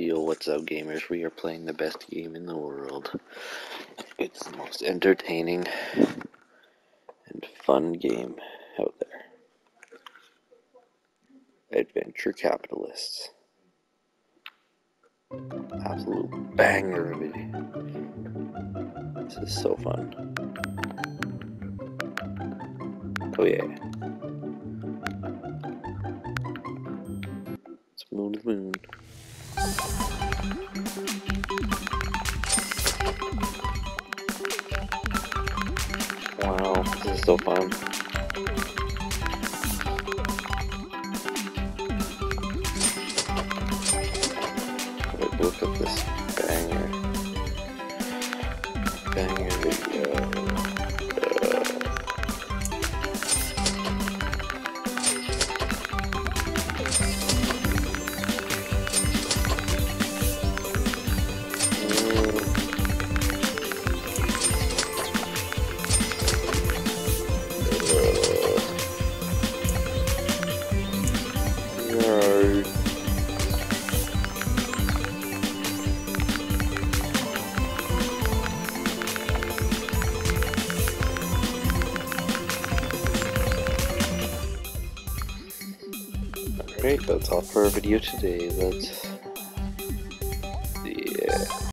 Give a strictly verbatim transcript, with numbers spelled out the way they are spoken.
Yo, what's up, gamers? We are playing the best game in the world. It's the most entertaining and fun game out there. Adventure Capitalists. Absolute banger of it. This is so fun. Oh yeah. It's moon to moon. Wow, this is so fun. Like, look at this banger. Banger video. Uh, Alright, that's all for our video today. Let's